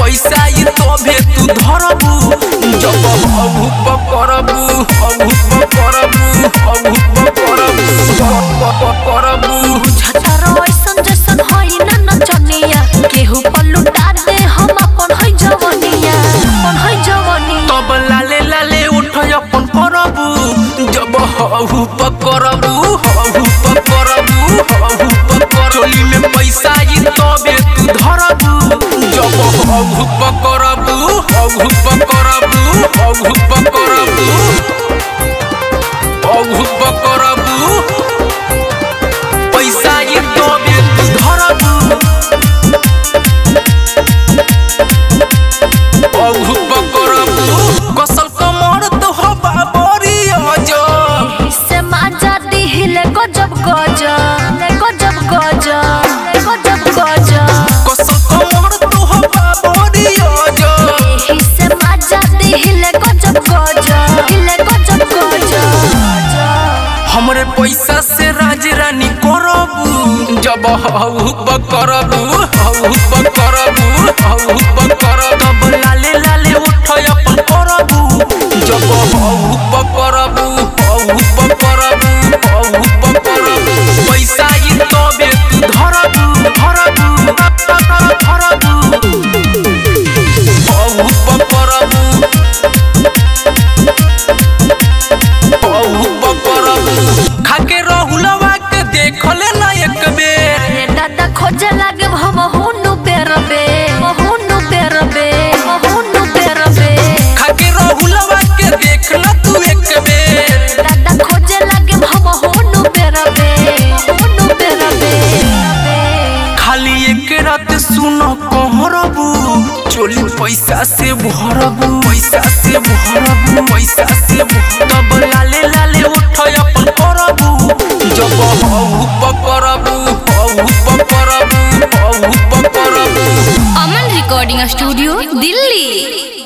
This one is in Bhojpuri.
पैसा ये तबे तू धरबू जब अभूप करबू झटारो ऐसन जैसन होई ना नचनिया केहू पलुटा दे हम अपन है जवनिया तब लाले लाले उठ अपन करबू जब अभूप करबू चोली में पैसा ये तबे तू धरबू जब अभूप करबू पैसा ये तबे तू धरबू अभूप करबू कसल कमर तो हवा बड़ी अजब से माजा दिहिले गजब कसल कमर तो हवा बड़ी अजब से माजा दिहिले गजब हमरे पैसा से राज रानी करबू जब अभूप करबू तब लाले लाले उठ अपन करबू जब अभूप करबू पैसा ये तबे तू धरबू खाके रहुलवा के देखले ना एक बेर दादा खोजे लागे हम हुनु पेरबे खाके रहुलवा के देखला तू एक बेर दादा खोजे लागे हम हुनु पेरबे खाली एक रात सुन कहरबू चोली पैसा से भरबू तब लाले लाले उठ अपन करबू जब अभूप करबू अमन रिकॉर्डिंग स्टूडियो दिल्ली।